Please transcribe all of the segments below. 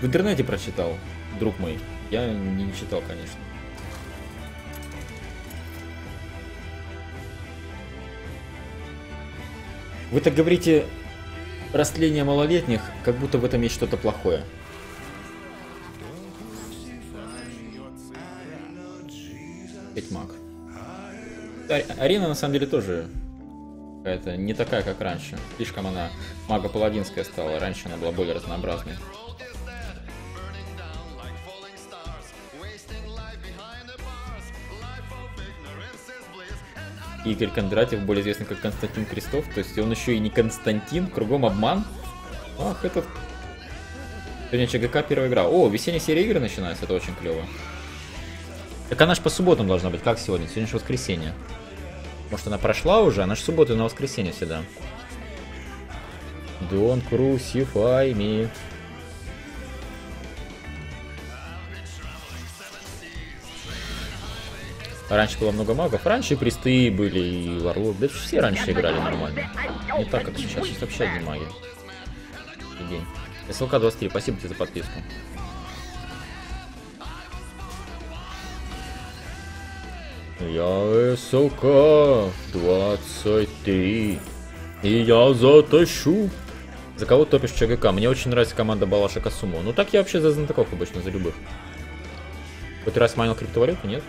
В интернете прочитал, друг мой. Я не читал, конечно. Вы так говорите, растление малолетних, как будто в этом есть что-то плохое. Ведьмак. Арена на самом деле тоже какая-то не такая, как раньше. Слишком она мага-паладинская стала. Раньше она была более разнообразной. Игорь Кондратьев, более известный как Константин Крестов. То есть он еще и не Константин, кругом обман. Ах, этот... Сегодня ЧГК первая игра. О, весенняя серия игр начинается, это очень клево. Так она же по субботам должна быть, как сегодня? Сегодня же воскресенье. Может она прошла уже? Она же суббота на воскресенье всегда. Don't crucify me. Раньше было много магов. Раньше и присты были, и варлок. Да все раньше играли нормально. Не так, как сейчас. Сейчас вообще одни маги. День. СЛК 23, спасибо тебе за подписку. Я СЛК 23. И я затащу. За кого топишь ЧГК? Мне очень нравится команда Балаша Касумо. Ну так я вообще за знатоков обычно, за любых. Хоть раз майнил криптовалюту, нет?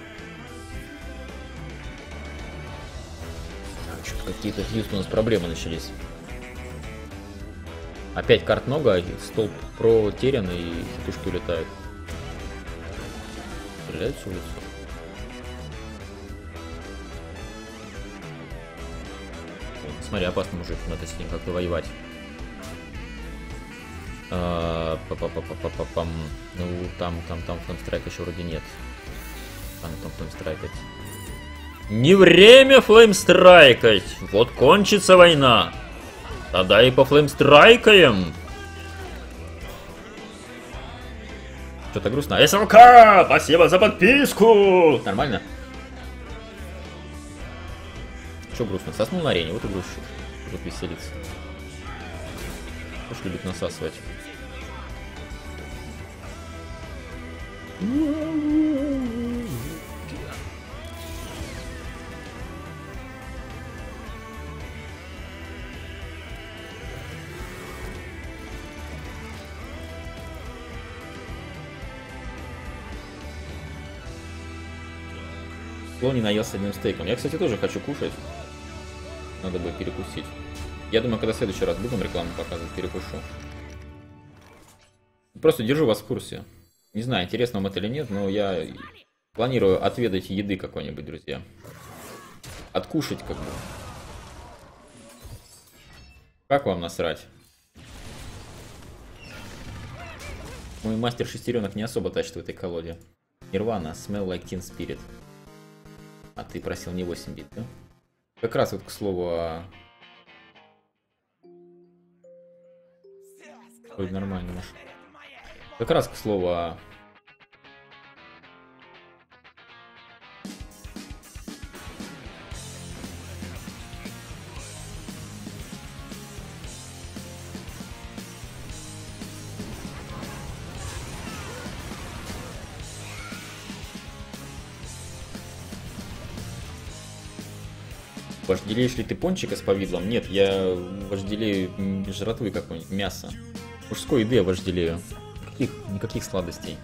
Какие-то у нас проблемы начались. Опять карт много, столб протерян и тушки улетают. Стреляют с улицы. Смотри, опасный мужик, надо с ним как-то воевать. Ну, там флеймстрайка еще вроде нет. Там флеймстрайкать. Не время флеймстрайкать! Вот кончится война! Тогда и по флеймстрайкаем! Что-то грустно. СЛК! Спасибо за подписку! Нормально? Что грустно? Соснул на арене, вот и грущу. Вот веселится. Уж любит насасывать. Не наелся одним стейком. Я, кстати, тоже хочу кушать. Надо бы перекусить. Я думаю, когда в следующий раз будем рекламу показывать, перекушу. Просто держу вас в курсе. Не знаю, интересно вам это или нет, но я планирую отведать еды какой-нибудь, друзья. Откушать как бы. Как вам насрать? Мой мастер шестеренок не особо тащит в этой колоде. Нирвана, Smell Like Teen Spirit. А ты просил не 8 бит, да? Как раз вот к слову Ой, нормально, Маш. Как раз к слову Вожделеешь ли ты пончика с повидлом? Нет, я вожделею жратвы какой-нибудь, мясо. Мужской еды я вожделею. Никаких сладостей.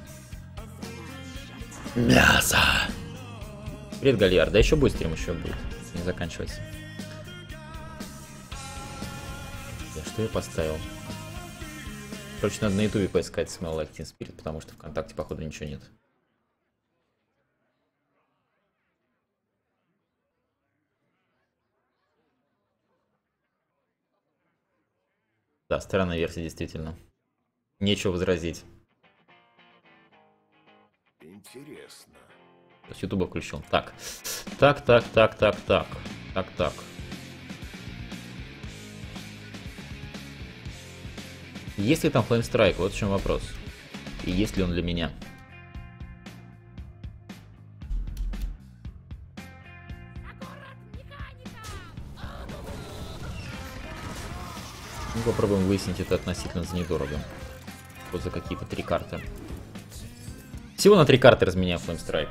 Мясо! Привет, Гальяр. Да еще будет стрим, еще будет. Не заканчивайся. Что я поставил? Короче, надо на ютубе поискать Smell Like Teen Spirit, потому что ВКонтакте, походу, ничего нет. Да, странная версия, действительно. Нечего возразить. Интересно. С ютуба включил. Так. Так. Есть ли там Flamestrike? Вот в чем вопрос. И есть ли он для меня? Ну, попробуем выяснить это относительно за недорого. Вот за какие-то 3 карты. Всего на 3 карты разменяю Flame Strike.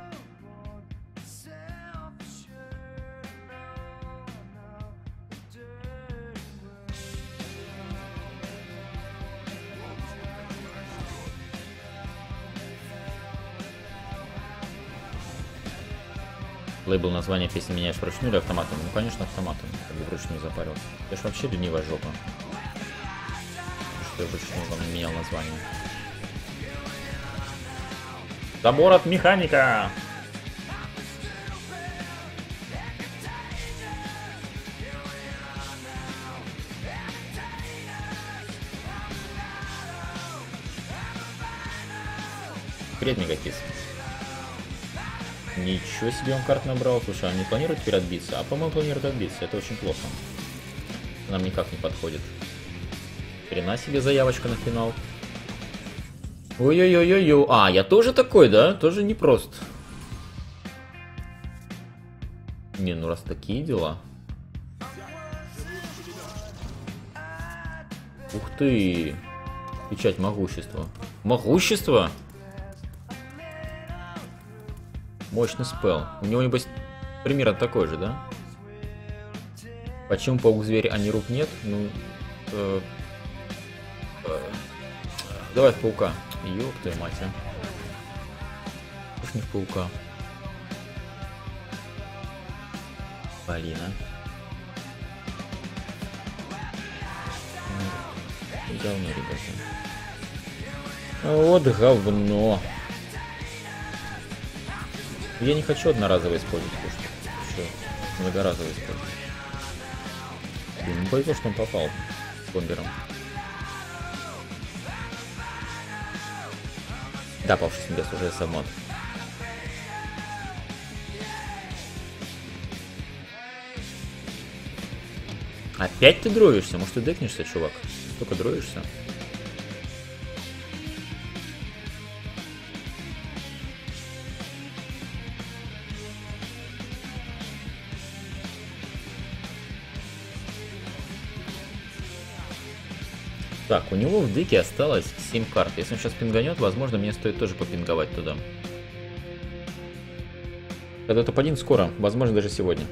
Лейбл названия песни меняешь вручную или автоматом? Ну, конечно, автоматом. Как бы вручную запарился. Я ж вообще ленивая жопа. Что я вручную вам не менял название. Забор от механика! Привет, Мегакис. Ничего себе он карт набрал. Слушай, а не планирует теперь отбиться? А по-моему планирует отбиться. Это очень плохо. Нам никак не подходит. Хрена себе заявочка на финал. Ой-ой-ой-ой-ой. А, я тоже такой, да? Тоже непрост. Не, ну раз такие дела. Ух ты. Печать могущества. Могущество? Мощный спел. У него, небось, примерно такой же, да? Почему паук-зверь, а не рук нет? Ну... давай в паука. Ёб твою мать, а. Уж не в паука. Блин, а. Говно, ребята. Вот говно. Я не хочу одноразово использовать, еще многоразово использовать. Блин, ну повезло, что он попал бомбером. Да, павший снегас уже самот. Опять ты дроишься? Может, ты декнешься, чувак? Только дроишься? Так, у него в деке осталось 7 карт. Если он сейчас пинганет, возможно, мне стоит тоже попинговать туда. Это топ-1 скоро, возможно, даже сегодня.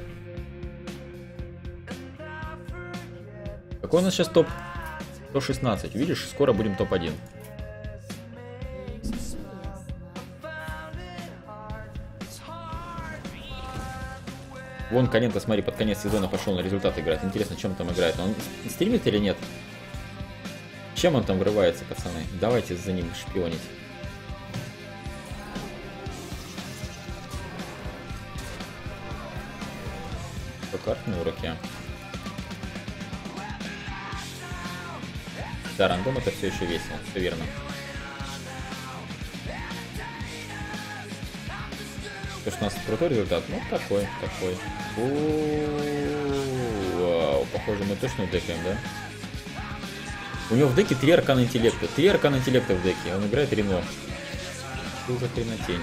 Какой у нас сейчас топ? 116. Видишь, скоро будем топ-1. Вон Канента, смотри, под конец сезона пошел на результат играть. Интересно, чем там играет. Он стримит или нет? Чем он там врывается, пацаны? Давайте за ним шпионить. Что карты на уроке? Да, рандом это все еще весело, все верно. То, что у нас крутой результат, ну такой. Вау, похоже, мы точно декаем, да? У него в деке 3 аркана интеллекта. 3 аркана интеллекта в деке. Он играет Рено. Что за хренотень?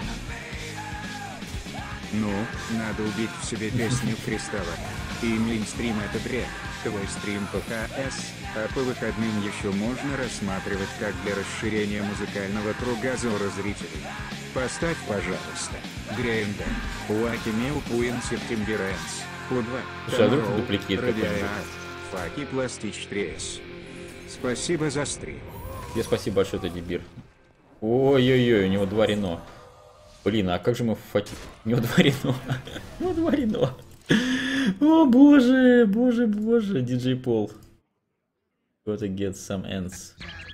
Ну, надо убить в себе песню Кристалла. И мейнстрим это бред. Твой стрим ПКС, а по выходным еще можно рассматривать как для расширения музыкального кругозора зрителей. Поставь, пожалуйста, Грейнда, Уакимеу Пуинсер Тимберенс, Q2, Слушай, а вдруг дупликейт какой-нибудь? Факи Пластич 3S. Спасибо за стрим. Тебе спасибо большое, это дебир. Ой-ой-ой, у него 2 Рено. Блин, а как же мы в фати... У него 2 Рено. У него 2 Рено. О боже, боже, диджей Пол. Gotta get some ends.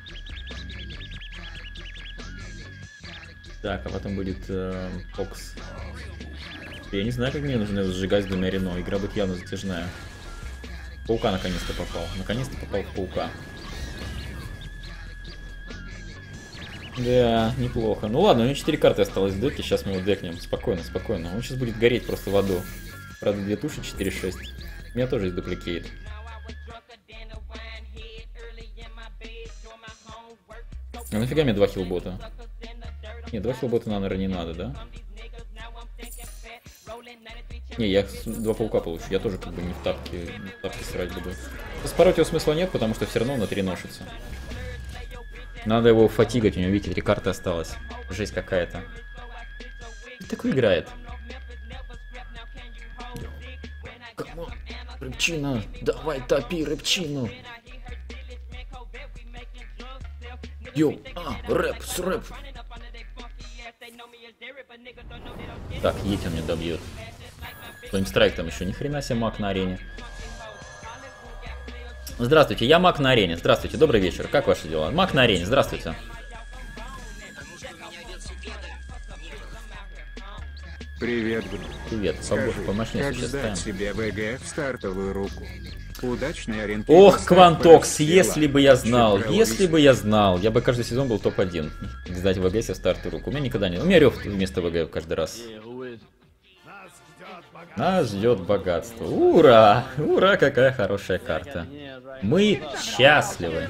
Так, а потом будет Фокс. Я не знаю, как мне нужно его сжигать с 2 Рено. Игра будет явно затяжная. Паука наконец-то попал. Наконец-то попал в паука. Да, неплохо. Ну ладно, у него 4 карты осталось в деке. Сейчас мы его декнем. Спокойно. Он сейчас будет гореть просто в аду. Правда, 2 туши, 4-6. У меня тоже есть дупликейт. А нафига мне 2 хилбота? Не, 2 хилбота, наверное, не надо, да? Не, я 2 паука получу. Я тоже как бы не в тапке срать буду. Спороть его смысла нет, потому что все равно на 3 ношится. Надо его фатигать, у него, видите, 3 карты осталось. Жесть какая-то. Такой играет. Рыбчина, давай топи рыбчину. Йоу, рэп, с рэп. Так, едь он меня добьет. Флеймстрайк там еще, ни хрена себе маг на арене. Здравствуйте, я маг на арене. Здравствуйте, добрый вечер. Как ваши дела? Маг на арене, здравствуйте. Привет, привет, помощнее как сдать себе ВГ в стартовую руку? Удачной ориентировки. Ох, Квантокс, если бы я знал, я бы каждый сезон был топ-1. Сдать ВГ себе в стартовую руку. У меня никогда не... У меня рев вместо ВГ каждый раз. Нас ждет богатство. Ура! Ура, какая хорошая карта. Мы счастливы.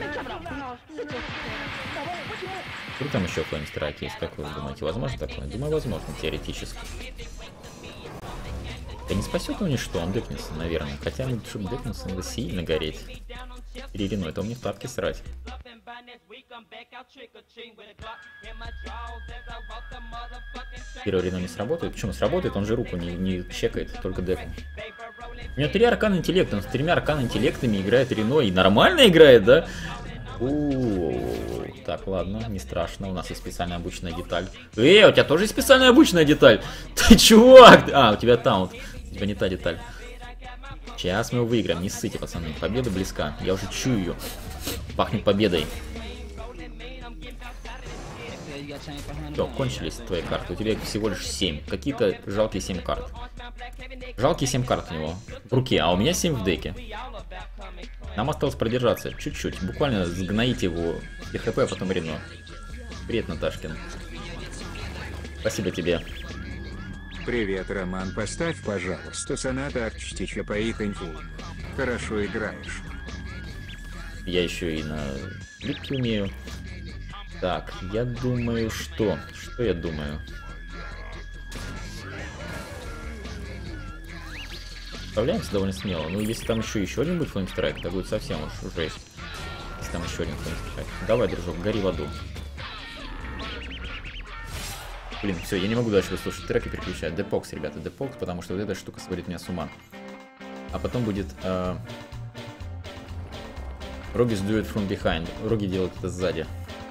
Что там еще флеймстрайк есть? Как вы думаете, возможно такое? Думаю, возможно, теоретически. Да не спасет он ничто, он дыхнется, наверное. Хотя, чтобы дыхнуться, надо сильно гореть. Перерину, это мне в тапки срать. Первый Рено не сработает. Почему сработает? Он же руку не чекает, только деку. У него 3 аркана интеллекта, он с 3 аркана интеллектами играет Рено и нормально играет, да? Так, ладно, не страшно, у нас есть специально обученная деталь. У тебя тоже есть специально обученная деталь? Ты чувак! У тебя таунт. У тебя не та деталь. Сейчас мы его выиграем, не ссыте, пацаны. Победа близка, я уже чую ее. Пахнет победой. Все, кончились твои карты, у тебя всего лишь 7. Какие-то жалкие 7 карт. Жалкие 7 карт у него в руке, а у меня 7 в деке. Нам осталось продержаться чуть-чуть, буквально сгноить его и хп, а потом Рено. Привет, Наташкин. Спасибо тебе. Привет, Роман, поставь, пожалуйста, соната Арчтича по Итанфу. Хорошо играешь. Я еще и на липке умею. Так, я думаю, что? Что я думаю? Справляемся довольно смело. Ну, если там еще один будет флеймстрайк, то будет совсем уж жесть. Если там еще один флеймстрайк. Давай, дружок, гори в аду. Блин, все, я не могу дальше выслушать треки, переключать. Депокс, ребята, депокс, потому что вот эта штука сводит меня с ума. А потом будет... Rogis do it from behind. Роги делают это сзади.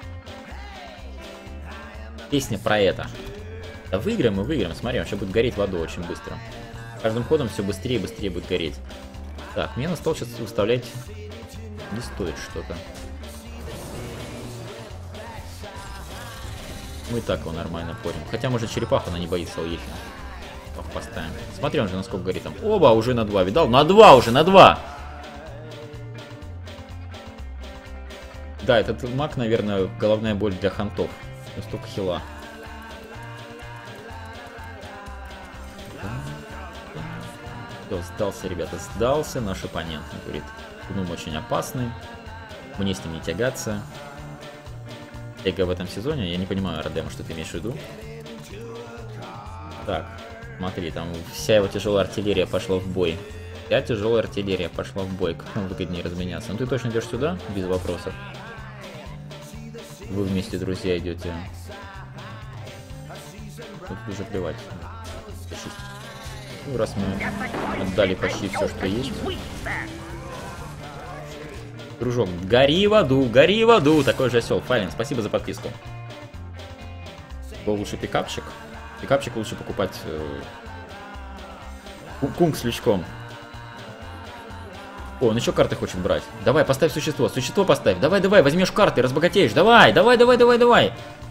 Песня про это. Да выиграем, мы выиграем. Смотри, он сейчас будет гореть в аду очень быстро. Каждым ходом все быстрее и быстрее будет гореть. Так, мне настал сейчас выставлять... Не стоит что-то. Мы и так его нормально порим. Хотя, может, черепаха, она не боится уехать. Поставим. Смотри, он же насколько горит там. Оба, уже на 2, видал? На 2 уже, на 2! Да, этот маг, наверное, головная боль для хантов. Столько хила. Все, сдался, ребята, сдался. Наш оппонент, говорит, Гнум очень опасный. Мне с ним не тягаться. Эго в этом сезоне, я не понимаю, Ардема, что ты имеешь в виду. Так, смотри, там вся его тяжелая артиллерия пошла в бой. Вся тяжелая артиллерия пошла в бой. Как нам выгоднее разменяться? Ну ты точно идешь сюда? Без вопросов. Вы вместе, друзья, идете. Тут уже плевать. Ну, раз мы отдали почти все, что есть. Дружок, гори в аду, гори в аду. Такой же осел. Файлин, спасибо за подписку. Был лучше пикапчик. Пикапчик лучше покупать кунг с лючком. О, он еще карты хочет брать. Давай, поставь существо. Существо поставь. Давай, давай, возьмешь карты, разбогатеешь. Давай, давай, давай, давай, давай.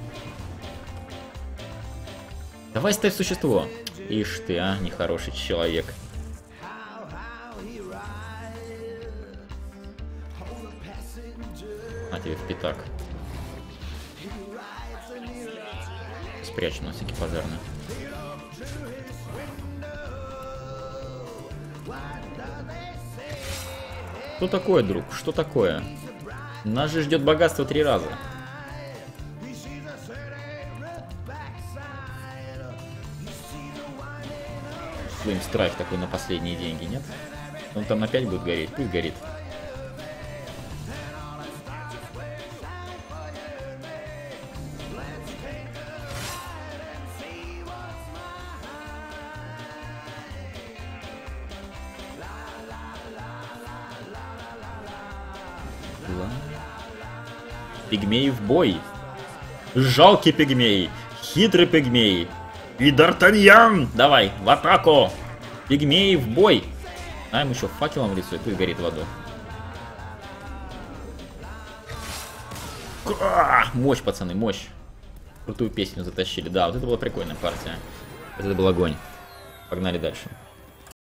Давай, ставь существо. Ишь ты, а, нехороший человек. На тебе в пятак. Спрячем на всякий пожарный. Что такое, друг? Что такое? Нас же ждет богатство 3 раза. Флеймстрайк такой на последние деньги, нет? Он там опять будет гореть? Пусть горит. дела. Пигмеи в бой. Жалкий пигмей. Хитрый пигмей. И Д'Артаньян. Давай, в атаку. Пигмеи в бой. А ему еще факелом рисует, пусть горит в аду. Мощь, пацаны, мощь. Крутую песню затащили. Да, вот это была прикольная партия. Это был огонь. Погнали дальше.